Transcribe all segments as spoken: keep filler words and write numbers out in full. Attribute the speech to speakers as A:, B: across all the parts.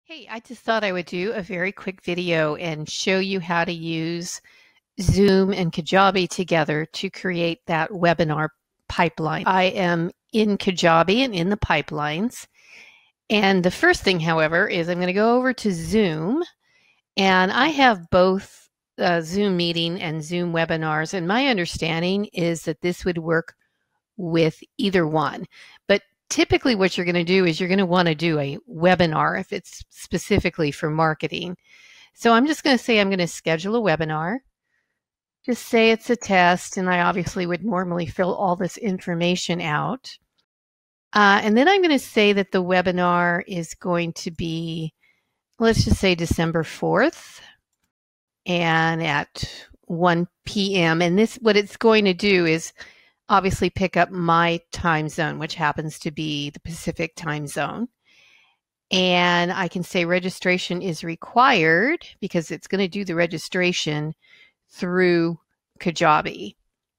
A: Hey, I just thought I would do a very quick video and show you how to use Zoom and Kajabi together to create that webinar pipeline. I am in Kajabi and in the pipelines. And the first thing, however, is I'm going to go over to Zoom, and I have both uh, Zoom meeting and Zoom webinars. And my understanding is that this would work with either one. But typically what you're going to do is you're going to want to do a webinar if it's specifically for marketing. So I'm just going to say I'm going to schedule a webinar. Just say it's a test, and I obviously would normally fill all this information out. Uh, and then I'm going to say that the webinar is going to be, let's just say December fourth, and at one p m And this, what it's going to do is obviously pick up my time zone, which happens to be the Pacific time zone. And I can say registration is required because it's going to do the registration through Kajabi.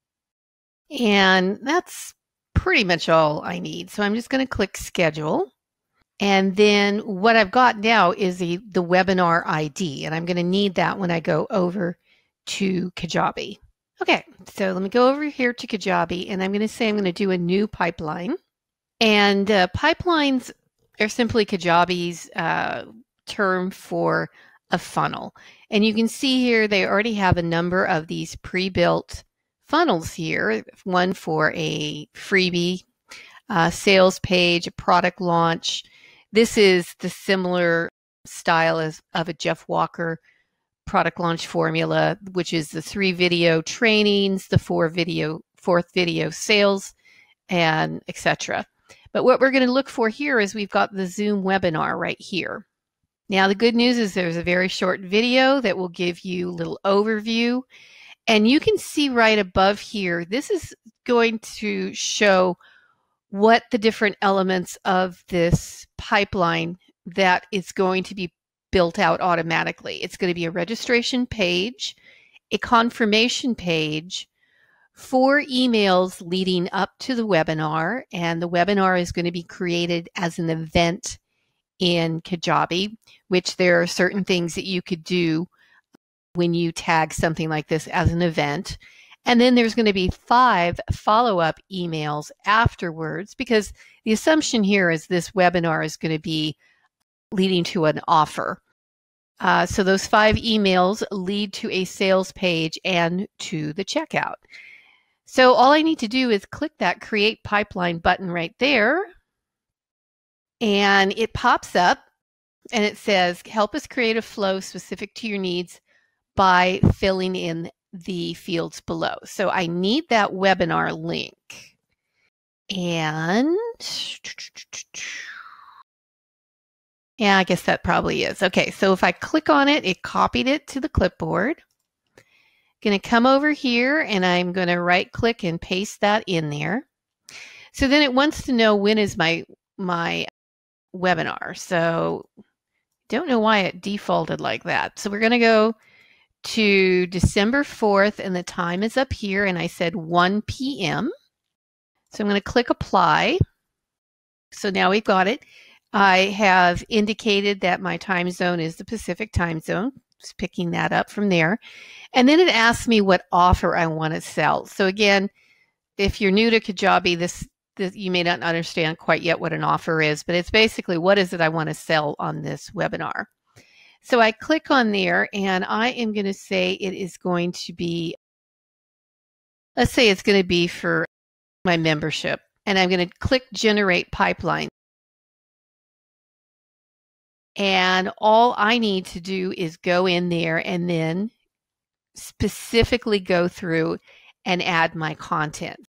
A: And that's pretty much all I need. So I'm just going to click schedule. And then what I've got now is the, the webinar I D. And I'm going to need that when I go over to Kajabi. Okay, so let me go over here to Kajabi, and I'm going to say I'm going to do a new pipeline. And uh, pipelines are simply Kajabi's uh, term for a funnel. And you can see here they already have a number of these pre-built funnels here, one for a freebie, uh, sales page, a product launch. This is the similar style as of a Jeff Walker product launch formula, which is the three video trainings, the four video, fourth video sales, and et cetera. But what we're going to look for here is we've got the Zoom webinar right here. Now, the good news is there's a very short video that will give you a little overview. And you can see right above here, this is going to show what the different elements of this pipeline that is going to be built out automatically. It's going to be a registration page, a confirmation page, four emails leading up to the webinar, and the webinar is going to be created as an event in Kajabi, which there are certain things that you could do when you tag something like this as an event. And then there's going to be five follow-up emails afterwards, because the assumption here is this webinar is going to be leading to an offer. Uh, so those five emails lead to a sales page and to the checkout. So all I need to do is click that Create Pipeline button right there, and it pops up and it says, help us create a flow specific to your needs by filling in the fields below. So I need that webinar link. And yeah, I guess that probably is. Okay, so if I click on it, it copied it to the clipboard. Going to come over here, and I'm going to right click and paste that in there. So then it wants to know when is my my webinar. So don't know why it defaulted like that. So we're going to go to December fourth, and the time is up here, and I said one p m So I'm going to click apply. So now we've got it. I have indicated that my time zone is the Pacific time zone. Just picking that up from there. And then it asks me what offer I want to sell. So again, if you're new to Kajabi, this, this you may not understand quite yet what an offer is, but it's basically what is it I want to sell on this webinar. So I click on there, and I am going to say it is going to be, let's say it's going to be for my membership. And I'm going to click Generate Pipeline. And all I need to do is go in there and then specifically go through and add my content.